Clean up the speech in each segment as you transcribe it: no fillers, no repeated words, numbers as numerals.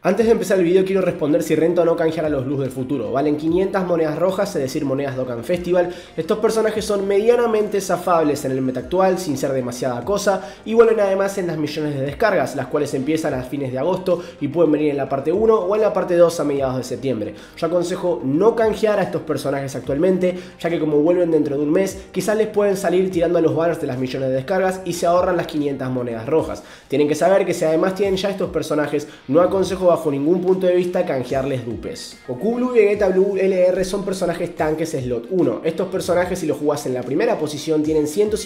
Antes de empezar el video quiero responder si renta o no canjear a los blues del futuro. Valen 500 monedas rojas, es decir, monedas Dokkan Festival. Estos personajes son medianamente zafables en el meta actual, sin ser demasiada cosa, y vuelven además en las millones de descargas, las cuales empiezan a fines de agosto y pueden venir en la parte 1 o en la parte 2 a mediados de septiembre. Yo aconsejo no canjear a estos personajes actualmente, ya que como vuelven dentro de un mes, quizás les pueden salir tirando a los banners de las millones de descargas y se ahorran las 500 monedas rojas. Tienen que saber que si además tienen ya estos personajes, no aconsejo bajo ningún punto de vista canjearles dupes. Goku Blue y Vegeta Blue LR son personajes tanques slot 1. Estos personajes, si los jugás en la primera posición, tienen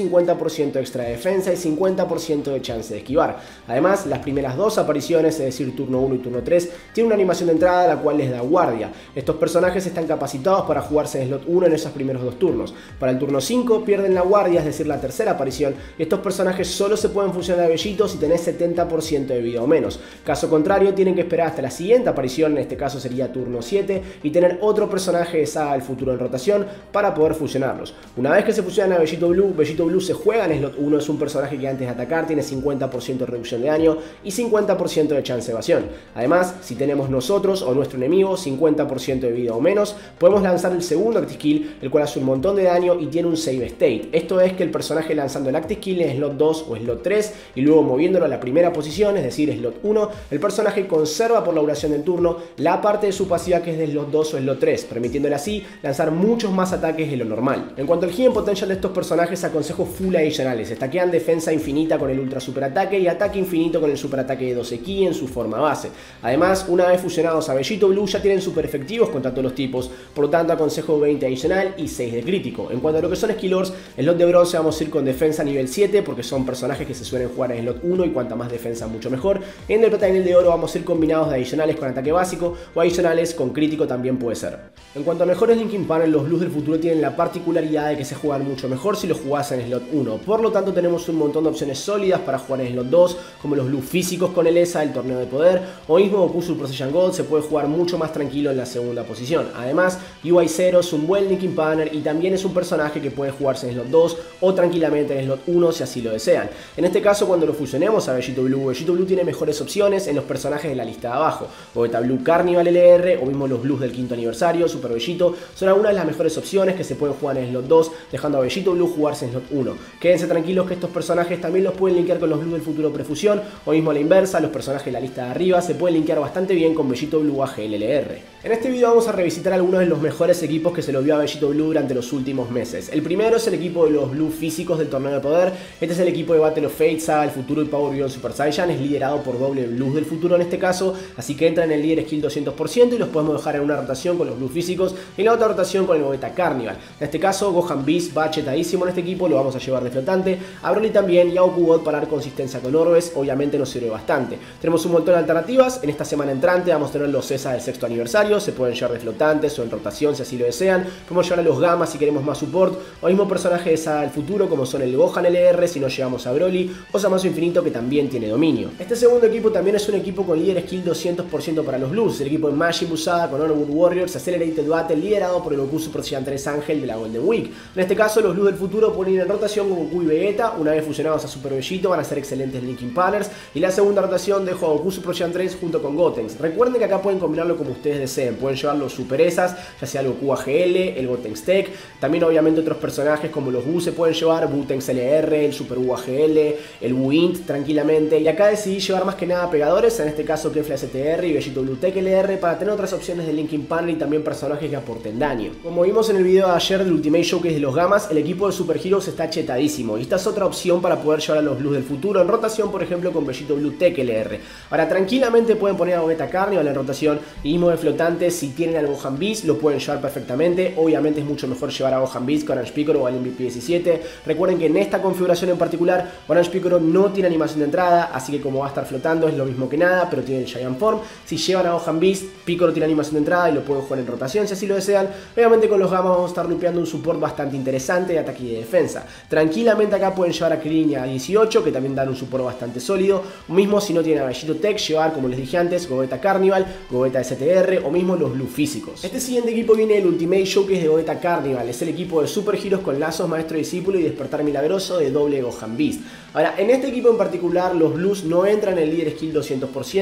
150% extra de defensa y 50% de chance de esquivar. Además, las primeras dos apariciones, es decir, turno 1 y turno 3, tienen una animación de entrada la cual les da guardia. Estos personajes están capacitados para jugarse en slot 1 en esos primeros dos turnos. Para el turno 5 pierden la guardia, es decir, la tercera aparición, y estos personajes solo se pueden funcionar a bellitos si tenés 70% de vida o menos. Caso contrario, tienen que esperar hasta la siguiente aparición, en este caso sería turno 7, y tener otro personaje de saga del futuro en rotación para poder fusionarlos. Una vez que se fusionan a Vegito Blue se juega en slot 1, es un personaje que antes de atacar tiene 50% de reducción de daño y 50% de chance de evasión. Además, si tenemos nosotros o nuestro enemigo 50% de vida o menos, podemos lanzar el segundo Active Skill, el cual hace un montón de daño y tiene un save state. Esto es que el personaje lanzando el Active Skill en slot 2 o slot 3 y luego moviéndolo a la primera posición, es decir, slot 1, el personaje conserva por la duración del turno la parte de su pasiva que es de slot 2 o slot 3, permitiéndole así lanzar muchos más ataques de lo normal. En cuanto al hidden potential de estos personajes, aconsejo full adicionales. Stackean defensa infinita con el ultra super ataque y ataque infinito con el super ataque de 12 ki en su forma base. Además, una vez fusionados a Vegito Blue ya tienen super efectivos contra todos los tipos, por lo tanto aconsejo 20 adicional y 6 de crítico. En cuanto a lo que son skillors, en slot de bronce vamos a ir con defensa nivel 7 porque son personajes que se suelen jugar en slot 1 y cuanta más defensa mucho mejor. En el plata y en el de oro vamos a ir combinados de adicionales con ataque básico o adicionales con crítico también puede ser. En cuanto a mejores linking panel, los blues del futuro tienen la particularidad de que se juegan mucho mejor si los jugás en slot 1. Por lo tanto tenemos un montón de opciones sólidas para jugar en slot 2, como los blues físicos con el ESA, el torneo de poder, o mismo Goku Super Saiyan God se puede jugar mucho más tranquilo en la segunda posición. Además, UI0 es un buen linking panel y también es un personaje que puede jugarse en slot 2 o tranquilamente en slot 1 si así lo desean. En este caso, cuando lo fusionemos a Vegito Blue tiene mejores opciones en los personajes de la lista de abajo. Vegeta Blue Carnival LR o mismo los blues del quinto aniversario, Super Vegito, son algunas de las mejores opciones que se pueden jugar en slot 2, dejando a Vegito Blue jugarse en slot 1. Quédense tranquilos que estos personajes también los pueden linkear con los blues del futuro prefusión, o mismo a la inversa, los personajes de la lista de arriba se pueden linkear bastante bien con Vegito Blue AGLLR. En este video vamos a revisitar algunos de los mejores equipos que se lo vio a Vegito Blue durante los últimos meses. El primero es el equipo de los blues físicos del torneo de poder. Este es el equipo de Battle of Fate, Saga del futuro y Power Beyond Super Saiyan. Es liderado por doble blues del futuro en este caso, así que entra en el líder skill 200% y los podemos dejar en una rotación con los blues físicos y en la otra rotación con el Vegeta Carnival. En este caso, Gohan Beast va chetadísimo en este equipo, lo vamos a llevar de flotante. A Broly también y a Goku God para dar consistencia con Orbes, obviamente nos sirve bastante. Tenemos un montón de alternativas. En esta semana entrante vamos a tener los CESA del sexto aniversario, se pueden llevar de flotantes o en rotación si así lo desean. Podemos llevar a los Gamma si queremos más support, o mismo personajes de Saga del futuro como son el Gohan LR si no llevamos a Broly, o Zamasu Infinito que también tiene dominio. Este segundo equipo también es un equipo con líder skill 200% para los blues, el equipo de Majin Buu Saga con Honor Warriors Accelerated Battle liderado por el Goku Super Saiyan 3 Ángel de la Golden Week. En este caso los blues del futuro pueden ir en rotación con Goku y Vegeta, una vez fusionados a Super Vegito van a ser excelentes linking partners, y la segunda rotación dejo a Goku Super Saiyan 3 junto con Gotenks. Recuerden que acá pueden combinarlo como ustedes deseen, pueden llevar los Super Esas, ya sea el Goku AGL, el Gotenks Tech, también obviamente otros personajes como los Buu se pueden llevar, Butenks LR, el Super Buu AGL, el Buu Int tranquilamente, y acá decidí llevar más que nada pegadores, en este caso Kefla STR y Vegito Blue Tech LR para tener otras opciones de linking panel y también personajes que aporten daño. Como vimos en el video de ayer del Ultimate Showcase de los Gamas, el equipo de Super Heroes está chetadísimo y esta es otra opción para poder llevar a los blues del futuro en rotación, por ejemplo con Vegito Blue Tech LR. Ahora tranquilamente pueden poner a Vegeta Carnival en rotación y mismo de flotantes si tienen al Gohan Beast lo pueden llevar perfectamente. Obviamente es mucho mejor llevar a Gohan Beast con Orange Piccolo o al MVP 17. Recuerden que en esta configuración en particular Orange Piccolo no tiene animación de entrada, así que como va a estar flotando es lo mismo que nada, pero tiene el Giant Form. Si llevan a Gohan Beast, Piccolo tiene animación de entrada y lo pueden jugar en rotación si así lo desean. Obviamente con los Gamma vamos a estar lupeando un support bastante interesante de ataque y de defensa. Tranquilamente acá pueden llevar a Krillin a 18, que también dan un support bastante sólido. Mismo si no tienen a Vegito Tech, llevar, como les dije antes, Gogeta Carnival, Gogeta STR o mismo los Blue físicos. Este siguiente equipo viene del Ultimate Showcase de Gogeta Carnival. Es el equipo de Super Heroes con lazos maestro-discípulo y despertar milagroso de doble Gohan Beast. Ahora, en este equipo en particular los Blues no entran en el líder skill 200%, pero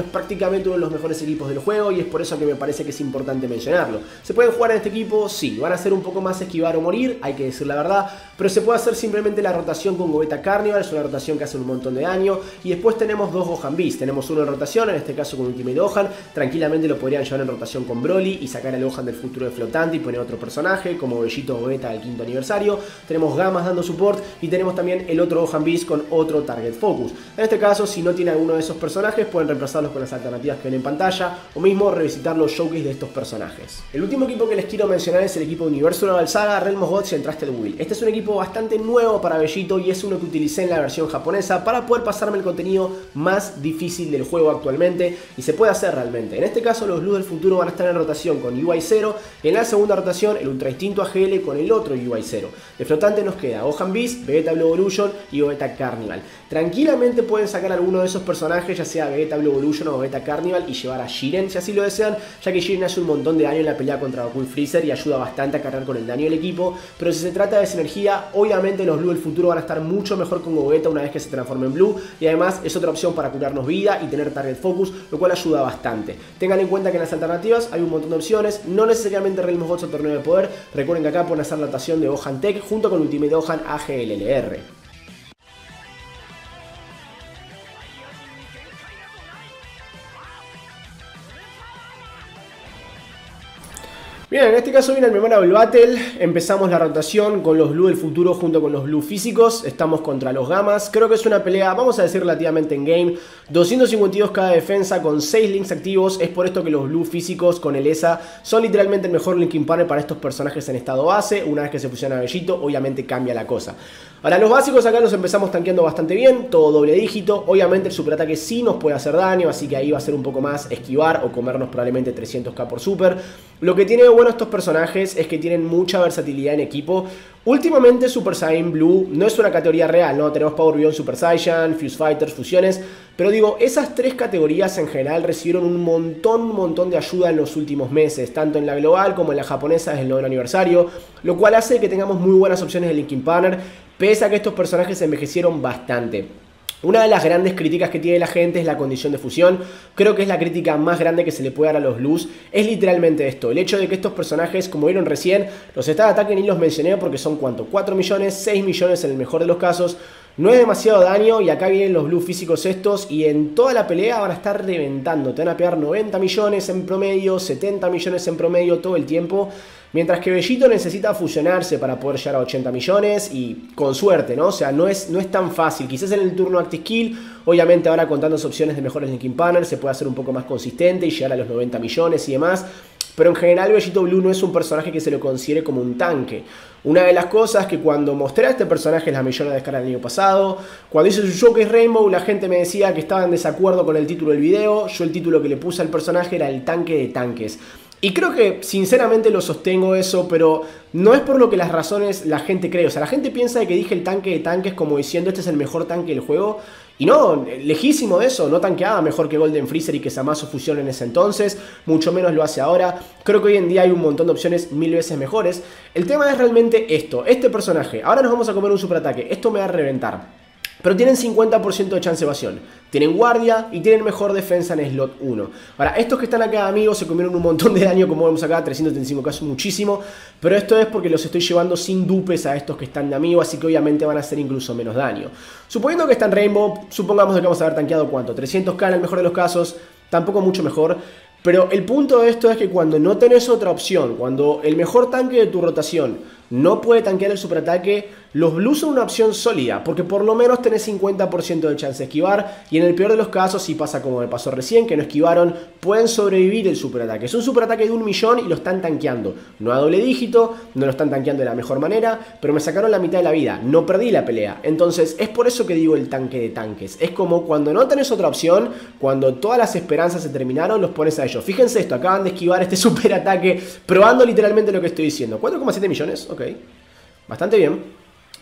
es prácticamente uno de los mejores equipos del juego y es por eso que me parece que es importante mencionarlo. ¿Se pueden jugar en este equipo? Sí. ¿Van a ser un poco más esquivar o morir? Hay que decir la verdad. Pero se puede hacer simplemente la rotación con Gogeta Carnival, es una rotación que hace un montón de daño. Y después tenemos dos Gohan Beast. Tenemos uno en rotación, en este caso con Ultimate Gohan. Tranquilamente lo podrían llevar en rotación con Broly y sacar al Gohan del futuro de flotante y poner otro personaje, como Bellito Gogeta del 5º aniversario. Tenemos Gamas dando support y tenemos también el otro Gohan Beast con otro Target Focus. En este caso, si no tiene alguno de esos personajes, pueden reemplazarlos con las alternativas que ven en pantalla o mismo revisitar los showcase de estos personajes. El último equipo que les quiero mencionar es el equipo Universal Saga Realm of Gods y Entrusted Will. Este es un equipo bastante nuevo para Bellito y es uno que utilicé en la versión japonesa para poder pasarme el contenido más difícil del juego actualmente y se puede hacer realmente. En este caso los Blues del futuro van a estar en rotación con UI 0 y en la segunda rotación el Ultra Instinto AGL con el otro UI 0. De flotante nos queda Gohan Beast, Vegeta Blue Evolution y Gogeta Carnival. Tranquilamente pueden sacar alguno de esos personajes, ya sea Vegeta Blue Evolution o Gogeta Carnival, y llevar a Jiren si así lo desean, ya que Jiren hace un montón de daño en la pelea contra Goku y Freezer y ayuda bastante a cargar con el daño del equipo. Pero si se trata de sinergia, obviamente los Blue del futuro van a estar mucho mejor con Gogeta una vez que se transforme en Blue, y además es otra opción para curarnos vida y tener Target Focus, lo cual ayuda bastante. Tengan en cuenta que en las alternativas hay un montón de opciones, no necesariamente Realm of Gods o Torneo de Poder. Recuerden que acá pueden hacer la rotación de Gohan Tech junto con Ultimate Gohan AGLLR. Bien, en este caso viene el Memorable Battle. Empezamos la rotación con los Blue del futuro junto con los Blue físicos. Estamos contra los Gamas. Creo que es una pelea, vamos a decir, relativamente en game. 252 cada defensa con 6 links activos. Es por esto que los Blue físicos con el ESA son literalmente el mejor linking partner para estos personajes en estado base. Una vez que se fusiona a Bellito, obviamente cambia la cosa. Ahora, los básicos acá los empezamos tanqueando bastante bien, todo doble dígito. Obviamente el superataque sí nos puede hacer daño, así que ahí va a ser un poco más esquivar o comernos probablemente 300k por super. Lo que tiene de bueno estos personajes es que tienen mucha versatilidad en equipo. Últimamente Super Saiyan Blue no es una categoría real, ¿no? Tenemos Power Beyond Super Saiyan, Fuse Fighters, fusiones. Pero digo, esas tres categorías en general recibieron un montón de ayuda en los últimos meses, tanto en la global como en la japonesa desde el 9º aniversario, lo cual hace que tengamos muy buenas opciones de linking partner, pese a que estos personajes envejecieron bastante. Una de las grandes críticas que tiene la gente es la condición de fusión. Creo que es la crítica más grande que se le puede dar a los Blues. Es literalmente esto, el hecho de que estos personajes, como vieron recién, los estados de ataque ni los mencioné porque son ¿cuánto? 4 millones, 6 millones en el mejor de los casos. No es demasiado daño y acá vienen los Blue físicos estos y en toda la pelea van a estar reventando. Te van a pegar 90 millones en promedio, 70 millones en promedio todo el tiempo. Mientras que Bellito necesita fusionarse para poder llegar a 80 millones y con suerte, ¿no? O sea, no es tan fácil. Quizás en el turno Active Skill, obviamente ahora con tantas opciones de mejores linking partners se puede hacer un poco más consistente y llegar a los 90 millones y demás. Pero en general Bellito Blue no es un personaje que se lo considere como un tanque. Una de las cosas que cuando mostré a este personaje en la millona de descarga del año pasado, cuando hice su Showcase Rainbow, la gente me decía que estaba en desacuerdo con el título del video. Yo el título que le puse al personaje era el tanque de tanques. Y creo que sinceramente lo sostengo eso, pero no es por lo que las razones la gente cree. O sea, la gente piensa que dije el tanque de tanques como diciendo este es el mejor tanque del juego. Y no, lejísimo de eso, no tanqueaba mejor que Golden Freezer y que Zamasu fusión en ese entonces, mucho menos lo hace ahora. Creo que hoy en día hay un montón de opciones 1000 veces mejores. El tema es realmente esto, este personaje, ahora nos vamos a comer un superataque, esto me va a reventar. Pero tienen 50% de chance de evasión, tienen guardia y tienen mejor defensa en slot 1. Ahora, estos que están acá, amigos, se comieron un montón de daño, como vemos acá, 335k es muchísimo. Pero esto es porque los estoy llevando sin dupes a estos que están de amigo, así que obviamente van a hacer incluso menos daño. Suponiendo que están Rainbow, supongamos que vamos a haber tanqueado ¿cuánto? 300k en el mejor de los casos, tampoco mucho mejor. Pero el punto de esto es que cuando no tenés otra opción, cuando el mejor tanque de tu rotación no puede tanquear el superataque, los Blues son una opción sólida, porque por lo menos tenés 50% de chance de esquivar, y en el peor de los casos, si pasa como me pasó recién, que no esquivaron, pueden sobrevivir el superataque. Es un superataque de 1 millón y lo están tanqueando. No a doble dígito, no lo están tanqueando de la mejor manera, pero me sacaron la mitad de la vida, no perdí la pelea. Entonces, es por eso que digo el tanque de tanques. Es como cuando no tenés otra opción, cuando todas las esperanzas se terminaron, los pones a ellos. Fíjense esto, acaban de esquivar este superataque, probando literalmente lo que estoy diciendo. 4,7 millones, ok, bastante bien.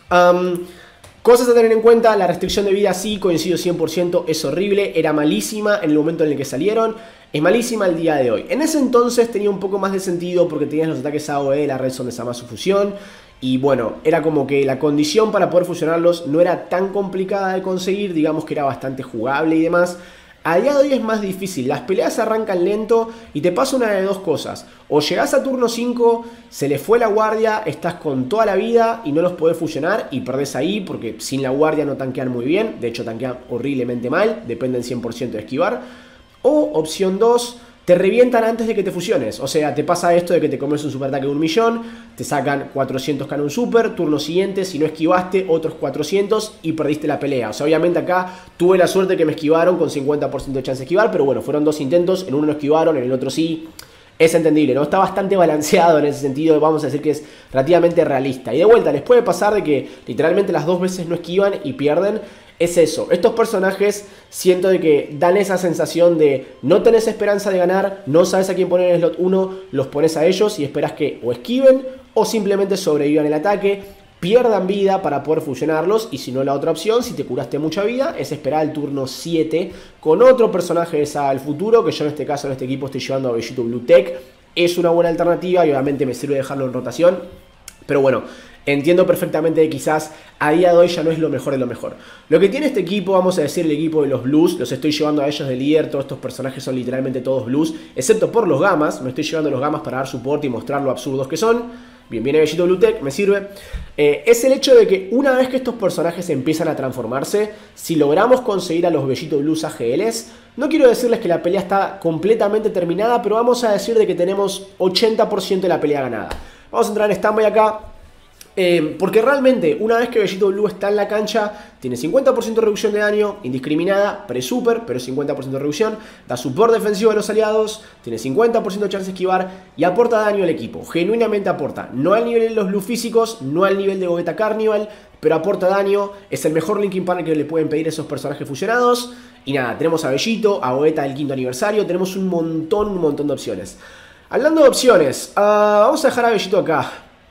Cosas a tener en cuenta, la restricción de vida sí, coincido 100%, es horrible, era malísima en el momento en el que salieron, es malísima el día de hoy. En ese entonces tenía un poco más de sentido porque tenías los ataques AOE, la red son de Zamasu fusión, y bueno, era como que la condición para poder fusionarlos no era tan complicada de conseguir, digamos que era bastante jugable y demás. A día de hoy es más difícil, las peleas arrancan lento y te pasa una de dos cosas. O llegás a turno 5, se le fue la guardia, estás con toda la vida y no los podés fusionar y perdés ahí porque sin la guardia no tanquean muy bien. De hecho tanquean horriblemente mal, dependen 100% de esquivar. O opción 2, te revientan antes de que te fusiones. O sea, te pasa esto de que te comes un super ataque de 1.000.000, te sacan 400 canon super, turno siguiente, si no esquivaste, otros 400 y perdiste la pelea. O sea, obviamente acá tuve la suerte que me esquivaron con 50% de chance de esquivar, pero bueno, fueron 2 intentos, en uno no esquivaron, en el otro sí. Es entendible, ¿no? Está bastante balanceado en ese sentido, vamos a decir que es relativamente realista. Y de vuelta, les puede pasar de que literalmente las 2 veces no esquivan y pierden. Es eso, estos personajes siento de que dan esa sensación de no tenés esperanza de ganar, no sabes a quién poner en el slot 1, los pones a ellos y esperas que o esquiven o simplemente sobrevivan el ataque, pierdan vida para poder fusionarlos y si no la otra opción, si te curaste mucha vida, es esperar el turno 7 con otro personaje de Saga del Futuro, que yo en este caso en este equipo estoy llevando a Vegito Blue Tech, es una buena alternativa y obviamente me sirve dejarlo en rotación, pero bueno, entiendo perfectamente que quizás a día de hoy ya no es lo mejor de lo mejor. Lo que tiene este equipo, vamos a decir el equipo de los Blues, los estoy llevando a ellos de líder, todos estos personajes son literalmente todos Blues, excepto por los Gamas, me estoy llevando a los Gamas para dar soporte y mostrar lo absurdos que son. Bien, viene Vegito Blue Tech, me sirve. Es el hecho de que una vez que estos personajes empiezan a transformarse, si logramos conseguir a los Vegito Blues AGLs, no quiero decirles que la pelea está completamente terminada, pero vamos a decir de que tenemos 80% de la pelea ganada. Vamos a entrar en standby acá. Porque realmente una vez que Vegito Blue está en la cancha tiene 50% de reducción de daño indiscriminada, pre-super, pero 50% de reducción, da support defensivo a los aliados, tiene 50% de chance de esquivar y aporta daño al equipo, genuinamente aporta, no al nivel de los Blue físicos, no al nivel de Gogeta Carnival, pero aporta daño, es el mejor linking partner que le pueden pedir a esos personajes fusionados y nada, tenemos a Vegito, a Gogeta del 5º aniversario, tenemos un montón de opciones. Hablando de opciones, vamos a dejar a Vegito acá.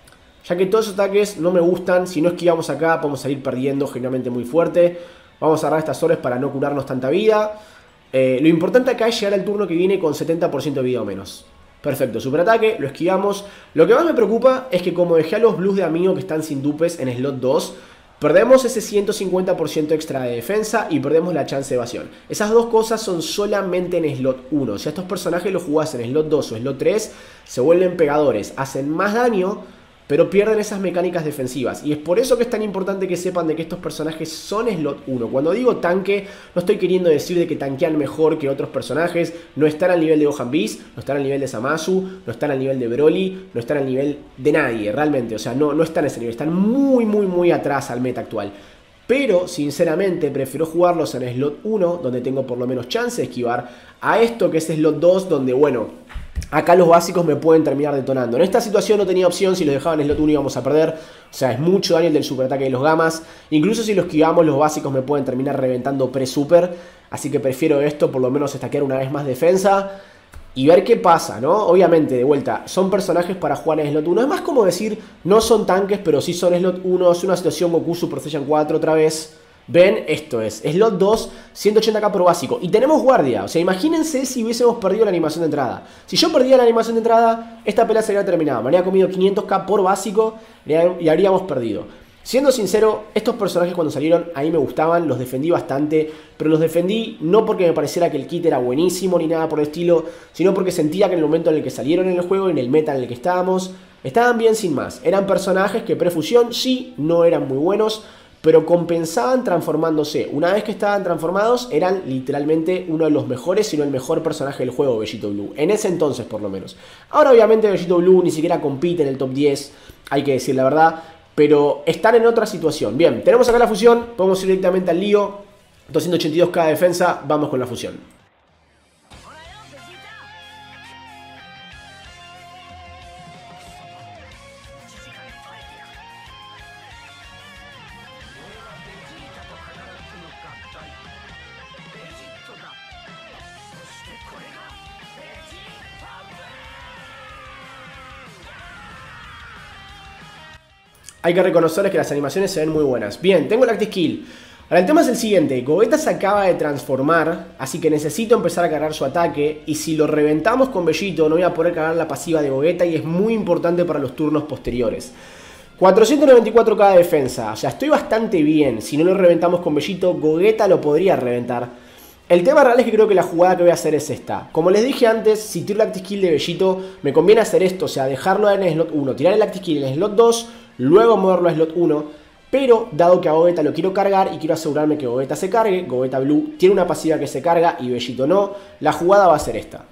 Ya que todos esos ataques no me gustan, si no esquivamos acá podemos salir perdiendo genuinamente muy fuerte. Vamos a agarrar estas orbes para no curarnos tanta vida. Lo importante acá es llegar al turno que viene con 70% de vida o menos. Perfecto, super ataque, lo esquivamos. Lo que más me preocupa es que como dejé a los Blues de amigo que están sin dupes en slot 2, perdemos ese 150% extra de defensa y perdemos la chance de evasión. Esas dos cosas son solamente en slot 1. Si a estos personajes los jugás en slot 2 o slot 3, se vuelven pegadores, hacen más daño, pero pierden esas mecánicas defensivas. Y es por eso que es tan importante que sepan de que estos personajes son slot 1. Cuando digo tanque, no estoy queriendo decir de que tanquean mejor que otros personajes. No están al nivel de Gohan Beast, no están al nivel de Zamasu, no están al nivel de Broly, no están al nivel de nadie, realmente. O sea, no están a ese nivel, están muy atrás al meta actual. Pero, sinceramente, prefiero jugarlos en slot 1, donde tengo por lo menos chance de esquivar, a esto que es slot 2, donde, bueno, acá los básicos me pueden terminar detonando. En esta situación no tenía opción, si los dejaban en slot 1 íbamos a perder. O sea, es mucho daño el del superataque de los Gamas. Incluso si los esquivamos, los básicos me pueden terminar reventando pre-super. Así que prefiero esto, por lo menos stackear una vez más defensa y ver qué pasa, ¿no? Obviamente, de vuelta, son personajes para jugar en slot 1. Es más como decir, no son tanques, pero sí son slot 1. Es una situación Goku Super Saiyan 4 otra vez. Ven, esto es slot 2, 180k por básico. Y tenemos guardia, o sea, imagínense si hubiésemos perdido la animación de entrada. Si yo perdía la animación de entrada, esta pelea sería terminada. Me habría comido 500k por básico y habríamos perdido. Siendo sincero, estos personajes cuando salieron a mí me gustaban, los defendí bastante. Pero los defendí no porque me pareciera que el kit era buenísimo ni nada por el estilo, sino porque sentía que en el momento en el que salieron en el juego, en el meta en el que estábamos, estaban bien sin más. Eran personajes que pre-fusión sí, no eran muy buenos, pero compensaban transformándose. Una vez que estaban transformados, eran literalmente uno de los mejores, si no el mejor personaje del juego, Vegito Blue. En ese entonces, por lo menos. Ahora, obviamente, Vegito Blue ni siquiera compite en el top 10, hay que decir la verdad, pero están en otra situación. Bien, tenemos acá la fusión, podemos ir directamente al lío. 282k de defensa, vamos con la fusión. Hay que reconocerles que las animaciones se ven muy buenas. Bien, tengo el Active Skill. Ahora el tema es el siguiente, Gogeta se acaba de transformar, así que necesito empezar a cargar su ataque, y si lo reventamos con Vegito no voy a poder cargar la pasiva de Gogeta y es muy importante para los turnos posteriores. 494k de defensa, o sea, estoy bastante bien. Si no lo reventamos con Vegito, Gogeta lo podría reventar. El tema real es que creo que la jugada que voy a hacer es esta. Como les dije antes, si tiro el Active Skill de Bellito, me conviene hacer esto, o sea, dejarlo en el slot 1, tirar el Active Skill en el slot 2, luego moverlo a slot 1. Pero dado que a Gogeta lo quiero cargar y quiero asegurarme que Gogeta se cargue, Gogeta Blue tiene una pasiva que se carga y Bellito no, la jugada va a ser esta.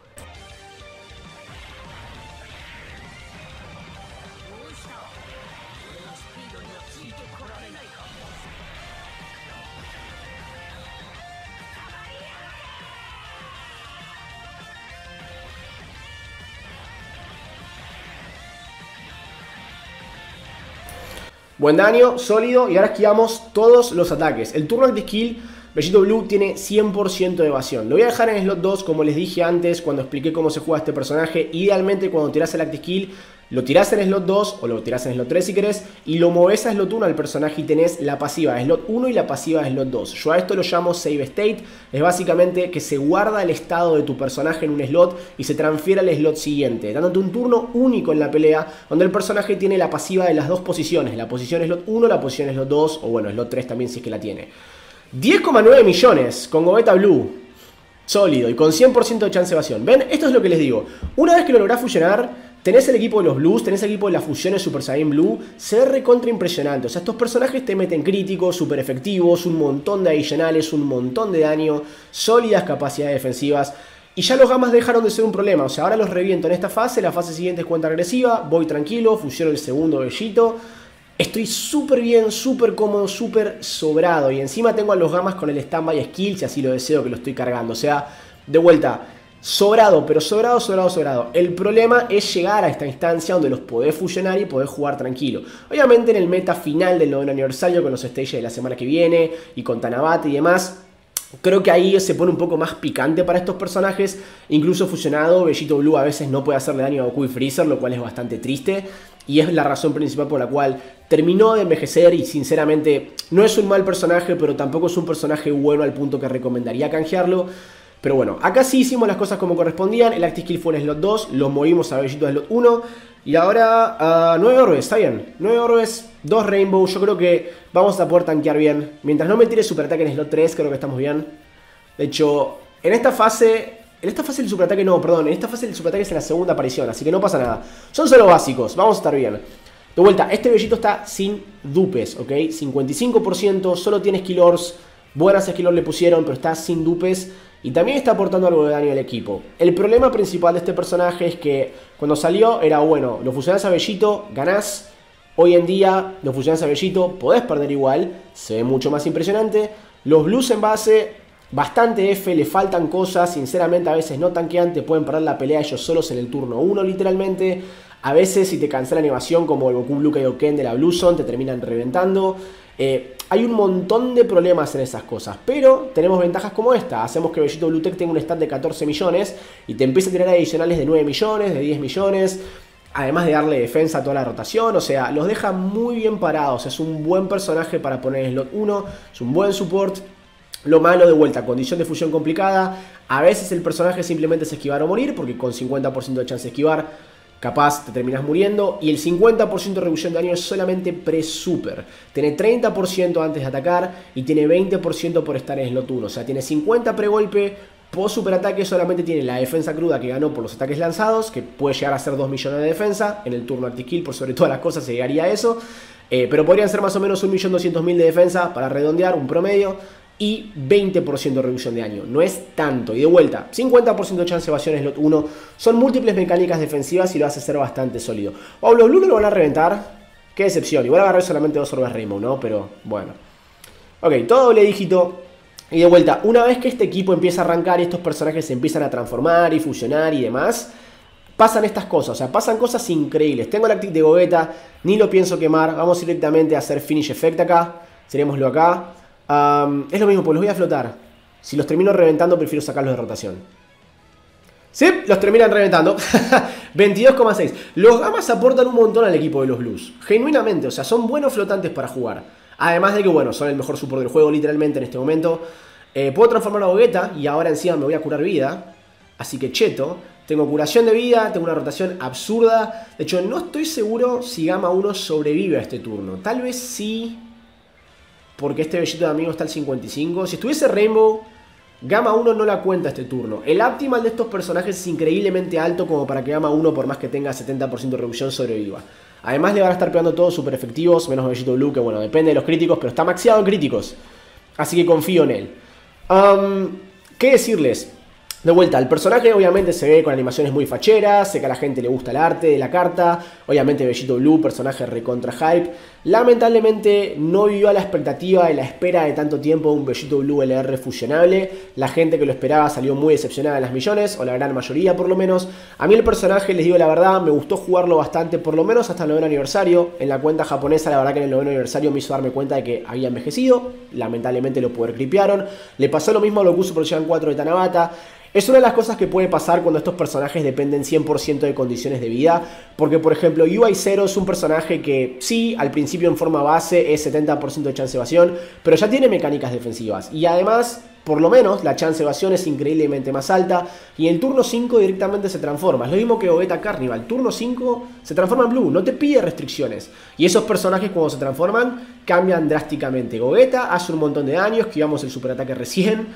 Buen daño, sólido, y ahora esquivamos todos los ataques. El turno de skill, Bellito Blue tiene 100% de evasión. Lo voy a dejar en slot 2, como les dije antes, cuando expliqué cómo se juega este personaje. Idealmente cuando tirás el Active Skill, lo tirás en slot 2 o lo tirás en slot 3 si querés, y lo movés a slot 1 al personaje y tenés la pasiva de slot 1 y la pasiva de slot 2. Yo a esto lo llamo Save State. Es básicamente que se guarda el estado de tu personaje en un slot y se transfiere al slot siguiente, dándote un turno único en la pelea, donde el personaje tiene la pasiva de las dos posiciones, la posición slot 1, la posición slot 2, o bueno, slot 3 también si es que la tiene. 10,9 millones con Gogeta Blue, sólido y con 100% de chance de evasión. ¿Ven? Esto es lo que les digo. Una vez que lo lográs fusionar, tenés el equipo de los Blues, tenés el equipo de las fusiones Super Saiyan Blue, se ve recontra impresionante. O sea, estos personajes te meten críticos, super efectivos, un montón de adicionales, un montón de daño, sólidas capacidades defensivas. Y ya los gamas dejaron de ser un problema. O sea, ahora los reviento en esta fase, la fase siguiente es cuenta agresiva, voy tranquilo, fusiono el segundo Bellito. Estoy súper bien, súper cómodo, súper sobrado. Y encima tengo a los gamas con el standby skill, si así lo deseo, que lo estoy cargando. O sea, de vuelta, sobrado, pero sobrado, sobrado, sobrado. El problema es llegar a esta instancia donde los podés fusionar y podés jugar tranquilo. Obviamente en el meta final del 9º aniversario, con los stages de la semana que viene y con Tanabate y demás, creo que ahí se pone un poco más picante para estos personajes. Incluso fusionado, Bellito Blue a veces no puede hacerle daño a Goku y Freezer, lo cual es bastante triste. Y es la razón principal por la cual terminó de envejecer y sinceramente no es un mal personaje, pero tampoco es un personaje bueno al punto que recomendaría canjearlo. Pero bueno, acá sí hicimos las cosas como correspondían. El Active Skill fue en slot 2, lo movimos a Bellito a slot 1. Y ahora 9 orbes, está bien. 9 orbes, 2 Rainbow, yo creo que vamos a poder tanquear bien. Mientras no me tire super ataque en slot 3, creo que estamos bien. De hecho, en esta fase el superataque no, perdón. En esta fase el superataque es en la segunda aparición, así que no pasa nada. Son solo básicos, vamos a estar bien. De vuelta, este Bellito está sin dupes, ¿ok? 55%, solo tiene skill orbs. Buenas skill orbs le pusieron, pero está sin dupes. Y también está aportando algo de daño al equipo. El problema principal de este personaje es que cuando salió era bueno, lo fusionás a Bellito, ganás. Hoy en día lo fusionás a Bellito, podés perder igual, se ve mucho más impresionante. Los Blues en base, bastante F, le faltan cosas, sinceramente a veces no tanquean, te pueden perder la pelea ellos solos en el turno 1 literalmente. A veces si te cancelan evasión como el Goku Blue Kaioken de la Blue Zone te terminan reventando. Hay un montón de problemas en esas cosas, pero tenemos ventajas como esta. Hacemos que Bellito Blue Tech tenga un stat de 14 millones y te empieza a tirar adicionales de 9 millones, de 10 millones. Además de darle defensa a toda la rotación, o sea, los deja muy bien parados. Es un buen personaje para poner en slot 1, es un buen support. Lo malo de vuelta, condición de fusión complicada. A veces el personaje simplemente es esquivar o morir, porque con 50% de chance de esquivar capaz te terminas muriendo. Y el 50% de reducción de daño es solamente pre-super. Tiene 30% antes de atacar y tiene 20% por estar en slot 1. O sea, tiene 50 pre-golpe. Post super ataque solamente tiene la defensa cruda que ganó por los ataques lanzados, que puede llegar a ser 2 millones de defensa. En el turno Active Skill, por sobre todas las cosas, se llegaría a eso. Pero podrían ser más o menos 1.200.000 de defensa para redondear un promedio. Y 20% de reducción de daño. No es tanto. Y de vuelta, 50% de chance de evasión en slot 1. Son múltiples mecánicas defensivas y lo hace ser bastante sólido. O los Blue no lo van a reventar. Qué decepción. Igual agarré solamente 2 orbes Rainbow, ¿no? Pero bueno. Ok, todo doble dígito. Y de vuelta, una vez que este equipo empieza a arrancar y estos personajes se empiezan a transformar y fusionar y demás, pasan estas cosas, o sea, pasan cosas increíbles. Tengo el Active de Gogeta, ni lo pienso quemar. Vamos directamente a hacer Finish Effect acá. Serémoslo acá. Es lo mismo, pues los voy a flotar. Si los termino reventando, prefiero sacarlos de rotación. Sí, los terminan reventando. 22,6. Los gamas aportan un montón al equipo de los Blues. Genuinamente, o sea, son buenos flotantes para jugar. Además de que, bueno, son el mejor support del juego literalmente en este momento. Puedo transformar a Gogeta y ahora encima me voy a curar vida. Así que cheto. Tengo curación de vida, tengo una rotación absurda. De hecho, no estoy seguro si Gama 1 sobrevive a este turno. Tal vez sí, porque este Bellito de amigo está al 55. Si estuviese Rainbow, Gama 1 no la cuenta este turno. El optimal de estos personajes es increíblemente alto como para que Gama 1, por más que tenga 70% de reducción, sobreviva. Además le van a estar pegando todos super efectivos, menos Bellito Blue, que bueno, depende de los críticos, pero está maxeado en críticos. Así que confío en él. ¿Qué decirles? De vuelta, el personaje obviamente se ve con animaciones muy facheras, sé que a la gente le gusta el arte de la carta, obviamente Bellito Blue, personaje recontra hype. Lamentablemente no vivió a la expectativa y la espera de tanto tiempo de un Bellito Blue LR fusionable. La gente que lo esperaba salió muy decepcionada en las millones, o la gran mayoría por lo menos. A mí el personaje, les digo la verdad, me gustó jugarlo bastante, por lo menos hasta el 9º aniversario. En la cuenta japonesa, la verdad que en el 9º aniversario me hizo darme cuenta de que había envejecido. Lamentablemente lo poder creepearon. Le pasó lo mismo a Goku Super Saiyan 4 de Tanabata. Es una de las cosas que puede pasar cuando estos personajes dependen 100% de condiciones de vida. Porque, por ejemplo, UI Zero es un personaje que sí, al principio en forma base es 70% de chance de evasión, pero ya tiene mecánicas defensivas. Y además, por lo menos, la chance de evasión es increíblemente más alta. Y en turno 5 directamente se transforma. Es lo mismo que Gogeta Carnival. Turno 5 se transforma en Blue, no te pide restricciones. Y esos personajes cuando se transforman cambian drásticamente. Gogeta hace un montón de daño, esquivamos el superataque recién.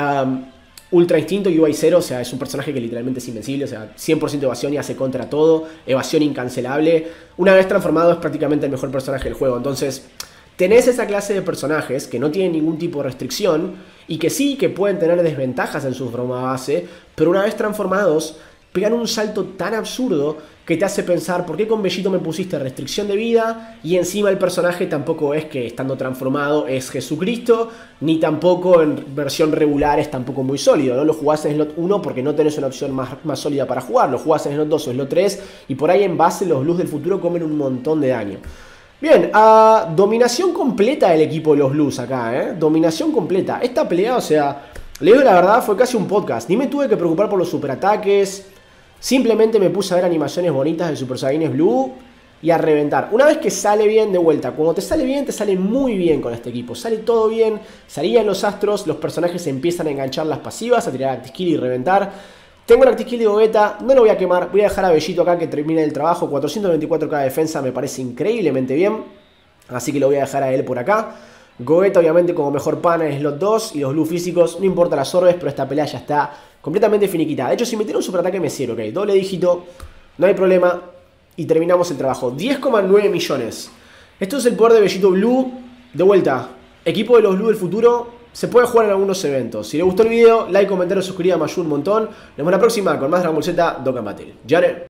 Ultra Instinto UI Zero, o sea, es un personaje que literalmente es invencible, o sea, 100% evasión y hace contra todo, evasión incancelable. Una vez transformado es prácticamente el mejor personaje del juego, entonces tenés esa clase de personajes que no tienen ningún tipo de restricción y que sí, que pueden tener desventajas en su forma base, pero una vez transformados pegan un salto tan absurdo que te hace pensar por qué con Bellito me pusiste restricción de vida y encima el personaje tampoco es que estando transformado es Jesucristo, ni tampoco en versión regular es tampoco muy sólido, ¿no? Lo jugás en slot 1 porque no tenés una opción más sólida para jugar, lo jugás en slot 2 o slot 3 y por ahí en base los Blues del futuro comen un montón de daño. Bien, dominación completa del equipo de los Blues acá, dominación completa. Esta pelea, o sea, le digo la verdad, fue casi un podcast, ni me tuve que preocupar por los superataques. Simplemente me puse a ver animaciones bonitas de Super Saiyajines Blue y a reventar. Una vez que sale bien, de vuelta, cuando te sale muy bien con este equipo. Sale todo bien, salían los astros, los personajes empiezan a enganchar las pasivas, a tirar Active Skill y reventar. Tengo el Active Skill de Gogeta, no lo voy a quemar, voy a dejar a Bellito acá que termine el trabajo. 424k de defensa me parece increíblemente bien, así que lo voy a dejar a él por acá. Gogeta obviamente como mejor pana en slot 2 y los Blue físicos, no importa las orbes, pero esta pelea ya está completamente finiquitada. De hecho, si me tira un superataque me cierro, ok, doble dígito, no hay problema y terminamos el trabajo. 10,9 millones. Esto es el poder de Bellito Blue. De vuelta, equipo de los Blue del futuro, se puede jugar en algunos eventos. Si les gustó el video, like, comentario, suscribir, me ayuda un montón. Nos vemos la próxima con más Dragon Ball Z Dokkan Battle. ¡Yare!